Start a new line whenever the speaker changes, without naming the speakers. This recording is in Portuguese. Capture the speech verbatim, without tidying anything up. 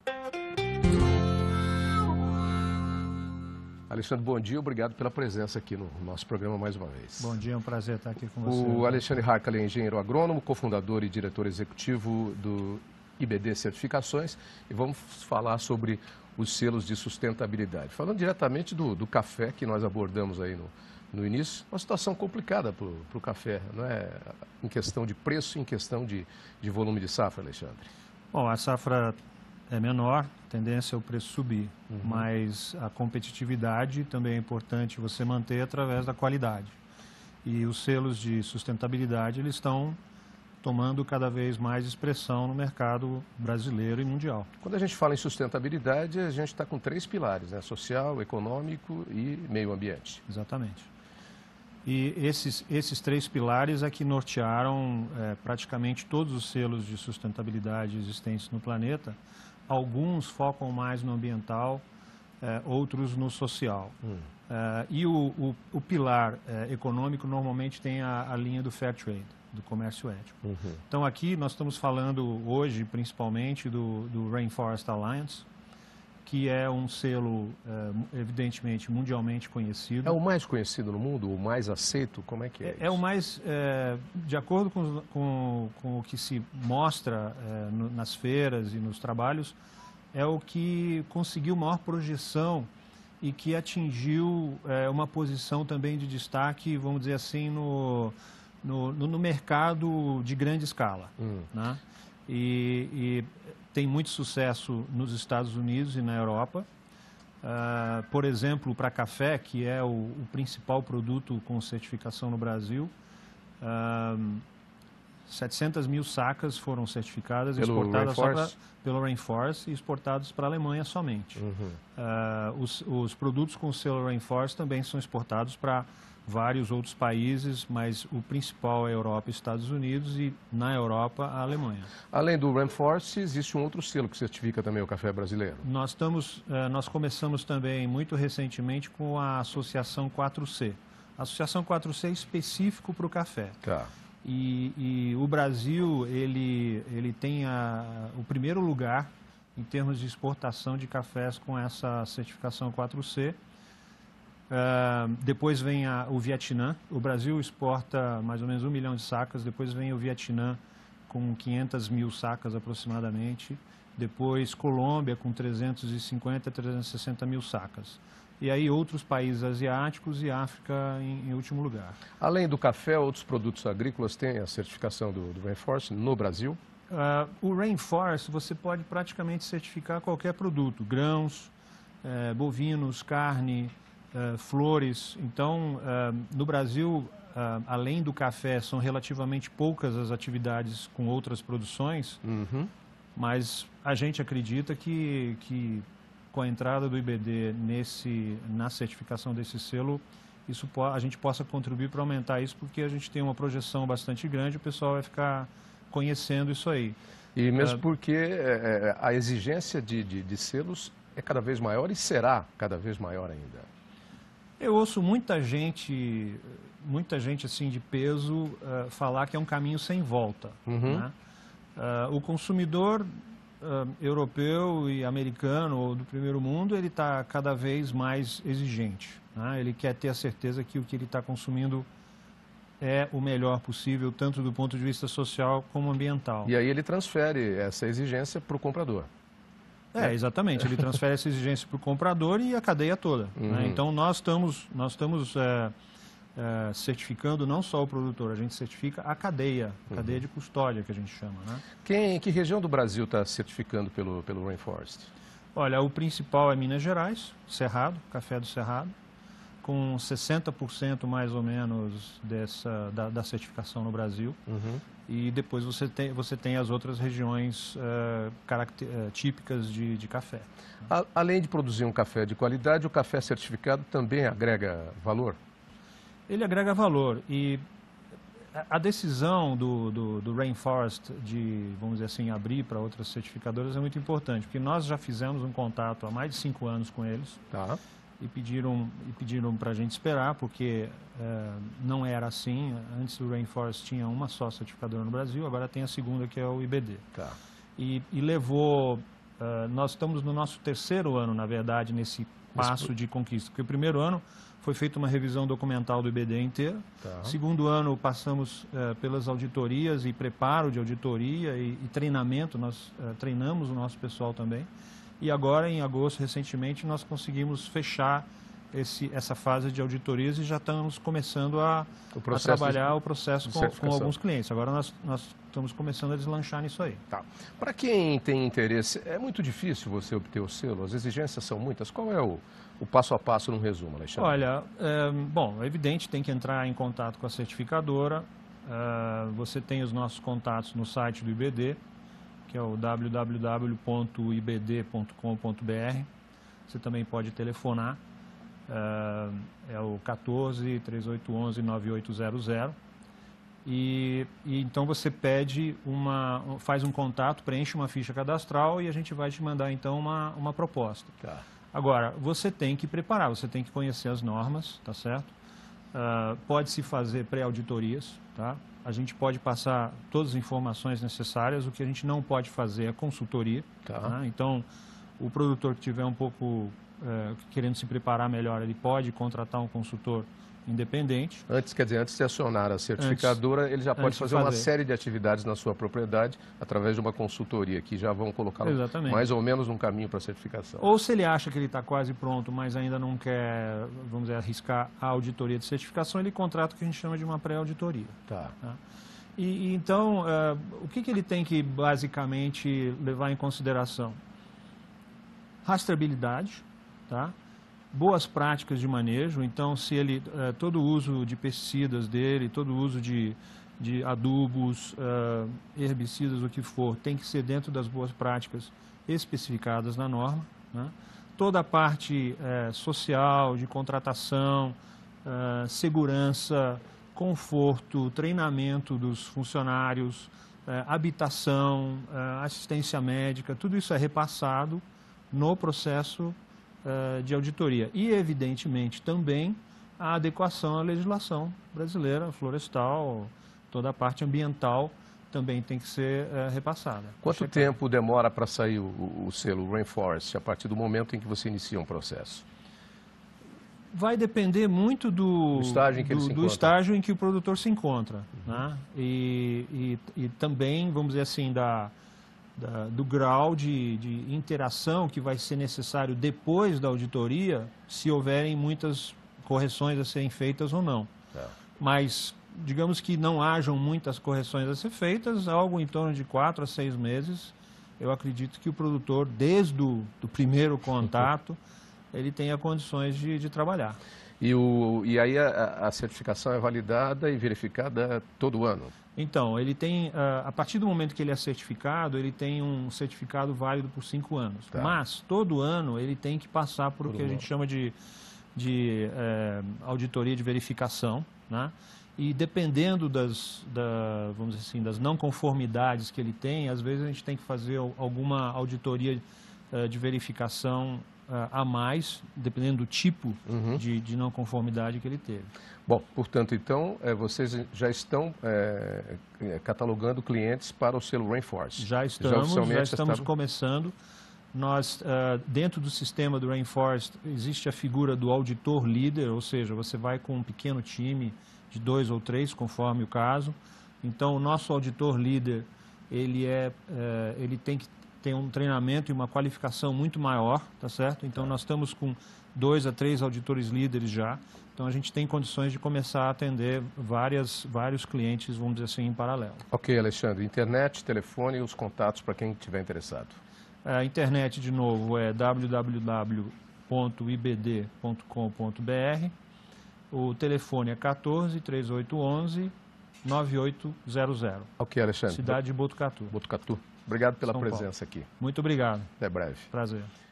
Alexandre, bom dia, obrigado pela presença aqui no nosso programa mais uma vez.
Bom dia, é um prazer estar aqui com você.
O Alexandre Harcali é engenheiro agrônomo, cofundador e diretor executivo do I B D Certificações, e vamos falar sobre os selos de sustentabilidade. Falando diretamente do, do café que nós abordamos aí no, no início, uma situação complicada para o café, não é? Em questão de preço, em questão de, de volume de safra, Alexandre.
Bom, a safra é menor, a tendência é o preço subir,
uhum.
mas a competitividade também é importante você manter através da qualidade. E os selos de sustentabilidade, eles estão tomando cada vez mais expressão no mercado brasileiro e mundial.
Quando a gente fala em sustentabilidade, a gente está com três pilares, né? Social, econômico e meio ambiente.
Exatamente. E esses, esses três pilares é que nortearam é, praticamente todos os selos de sustentabilidade existentes no planeta. Alguns focam mais no ambiental, é, outros no social. Hum. É, e o, o, o pilar é, econômico normalmente tem a, a linha do Fair Trade, do comércio ético. Uhum. Então aqui nós estamos falando hoje principalmente do, do Rainforest Alliance, que é um selo é, evidentemente mundialmente conhecido.
É o mais conhecido no mundo, o mais aceito? Como é que é, é isso?
É o mais, é, de acordo com, com, com o que se mostra é, no, nas feiras e nos trabalhos, é o que conseguiu maior projeção e que atingiu é, uma posição também de destaque, vamos dizer assim, no, no, no mercado de grande escala. Hum. Né? E, e tem muito sucesso nos Estados Unidos e na Europa. Uh, por exemplo, para café, que é o, o principal produto com certificação no Brasil, uh, setecentas mil sacas foram certificadas e exportadas só pra, pelo Rainforest e exportadas para a Alemanha somente. Uhum. Uh, os, os produtos com o selo Rainforest também são exportados para vários outros países, mas o principal é a Europa e Estados Unidos, e na Europa a Alemanha.
Além do Rainforest, existe um outro selo que certifica também o café brasileiro?
Nós, estamos, nós começamos também muito recentemente com a Associação quatro C. A Associação quatro C é específico para o café.
Tá.
E, e o Brasil, ele, ele tem a, o primeiro lugar em termos de exportação de cafés com essa certificação quatro C. Uh, depois vem a, o Vietnã. O Brasil exporta mais ou menos um milhão de sacas. Depois vem o Vietnã com quinhentas mil sacas aproximadamente. Depois Colômbia com trezentas e cinquenta, trezentas e sessenta mil sacas. E aí outros países asiáticos e África em, em último lugar.
Além do café, outros produtos agrícolas têm a certificação do, do Rainforest no Brasil?
Uh, o Rainforest você pode praticamente certificar qualquer produto. Grãos, eh, bovinos, carne... Uh, flores. Então, uh, no Brasil, uh, além do café, são relativamente poucas as atividades com outras produções, uhum. mas a gente acredita que, que com a entrada do I B D nesse, na certificação desse selo, isso, a gente possa contribuir para aumentar isso, porque a gente tem uma projeção bastante grande, o pessoal vai ficar conhecendo isso aí.
E mesmo uh, porque é, a exigência de, de, de selos é cada vez maior e será cada vez maior ainda.
Eu ouço muita gente, muita gente assim de peso uh, falar que é um caminho sem volta. Uhum. Né? Uh, o consumidor uh, europeu e americano ou do primeiro mundo, ele está cada vez mais exigente. Né? Ele quer ter a certeza que o que ele está consumindo é o melhor possível, tanto do ponto de vista social como ambiental.
E aí ele transfere essa exigência para o comprador.
É, exatamente. Ele transfere essa exigência para o comprador e a cadeia toda. Uhum. Né? Então, nós estamos, nós estamos é, é, certificando não só o produtor, a gente certifica a cadeia, a cadeia uhum. de custódia, que a gente chama. Né?
Quem, que região do Brasil está certificando pelo, pelo Rainforest?
Olha, o principal é Minas Gerais, Cerrado, Café do Cerrado, com sessenta por cento mais ou menos dessa, da, da certificação no Brasil. Uhum. E depois você tem, você tem as outras regiões uh, caracter, uh, típicas de, de café.
A, além de produzir um café de qualidade, o café certificado também agrega valor?
Ele agrega valor. E a, a decisão do, do, do Rainforest de, vamos dizer assim, abrir para outras certificadoras é muito importante, porque nós já fizemos um contato há mais de cinco anos com eles. Tá. E pediram, e pediram para a gente esperar, porque é, não era assim. Antes do Rainforest tinha uma só certificadora no Brasil, agora tem a segunda, que é o I B D. Tá. E, e levou uh, nós estamos no nosso terceiro ano, na verdade, nesse passo de conquista. Porque o primeiro ano foi feita uma revisão documental do I B D inteiro. Tá. Segundo ano, passamos uh, pelas auditorias e preparo de auditoria e, e treinamento. Nós uh, treinamos o nosso pessoal também. E agora, em agosto, recentemente, nós conseguimos fechar esse, essa fase de auditorias e já estamos começando a, a trabalhar de, o processo com, com alguns clientes. Agora nós, nós estamos começando a deslanchar nisso aí.
Tá. Para quem tem interesse, é muito difícil você obter o selo? As exigências são muitas. Qual é o, o passo a passo num resumo, Alexandre?
Olha, é, bom, é evidente, tem que entrar em contato com a certificadora. É, você tem os nossos contatos no site do I B D, que é o w w w ponto i b d ponto com ponto b r. Você também pode telefonar. Uh, é o quatorze, três oito um um, nove oito zero zero e, e então você pede uma, faz um contato, preenche uma ficha cadastral e a gente vai te mandar então uma, uma proposta. Tá. Agora, você tem que preparar, você tem que conhecer as normas, tá certo? Uh, pode-se fazer pré-auditorias, tá? A gente pode passar todas as informações necessárias, o que a gente não pode fazer é consultoria. Tá. Tá? Então, o produtor que tiver um pouco Uh, querendo se preparar melhor, ele pode contratar um consultor independente.
Antes, quer dizer, antes de acionar a certificadora, antes, ele já pode fazer, fazer uma série de atividades na sua propriedade através de uma consultoria, que já vão colocá-lo mais ou menos num caminho para a certificação.
Ou se ele acha que ele está quase pronto, mas ainda não quer, vamos dizer, arriscar a auditoria de certificação, ele contrata o que a gente chama de uma pré-auditoria.
Tá.
Tá? E, então, uh, o que, que ele tem que basicamente levar em consideração? Rastreabilidade. Tá? Boas práticas de manejo, então se ele, eh, todo o uso de pesticidas dele, todo o uso de, de adubos, eh, herbicidas, o que for, tem que ser dentro das boas práticas especificadas na norma. Né? Toda a parte eh, social, de contratação, eh, segurança, conforto, treinamento dos funcionários, eh, habitação, eh, assistência médica, tudo isso é repassado no processo de auditoria e, evidentemente, também a adequação à legislação brasileira, florestal, toda a parte ambiental também tem que ser é, repassada.
Quanto tempo demora para sair o, o selo Rainforest a partir do momento em que você inicia um processo?
Vai depender muito do,
do, estágio, em que
do,
ele se
do estágio em que o produtor se encontra. Uhum. Né? E, e, e também, vamos dizer assim, da... Da, do grau de, de interação que vai ser necessário depois da auditoria, se houverem muitas correções a serem feitas ou não. É. Mas, digamos que não hajam muitas correções a ser feitas, algo em torno de quatro a seis meses, eu acredito que o produtor, desde o do primeiro contato, ele tenha condições de, de trabalhar.
E, o, e aí a, a certificação é validada e verificada todo ano?
Então, ele tem, a partir do momento que ele é certificado, ele tem um certificado válido por cinco anos. Tá. Mas, todo ano, ele tem que passar por o que a gente chama de, de é, auditoria de verificação, né? E dependendo das, da, vamos dizer assim, das não conformidades que ele tem, às vezes a gente tem que fazer alguma auditoria é, de verificação a mais, dependendo do tipo uhum. de, de não conformidade que ele teve.
Bom, portanto, então, é, vocês já estão é, catalogando clientes para o selo Rainforest?
Já estamos, já, já estamos estavam... começando. Nós, uh, dentro do sistema do Rainforest, existe a figura do auditor líder, ou seja, você vai com um pequeno time de dois ou três, conforme o caso. Então, o nosso auditor líder, ele, é, é, ele tem que tem um treinamento e uma qualificação muito maior, tá certo? Então, nós estamos com dois a três auditores líderes já. Então, a gente tem condições de começar a atender várias, vários clientes, vamos dizer assim, em paralelo.
Ok, Alexandre. Internet, telefone e os contatos para quem estiver interessado.
A internet, de novo, é w w w ponto i b d ponto com ponto b r. O telefone é quatorze, três oito um um, nove oito zero zero.
Ok, Alexandre.
Cidade de Botucatu.
Botucatu. Obrigado pela
São
presença
Paulo.
aqui.
Muito obrigado.
Até breve.
Prazer.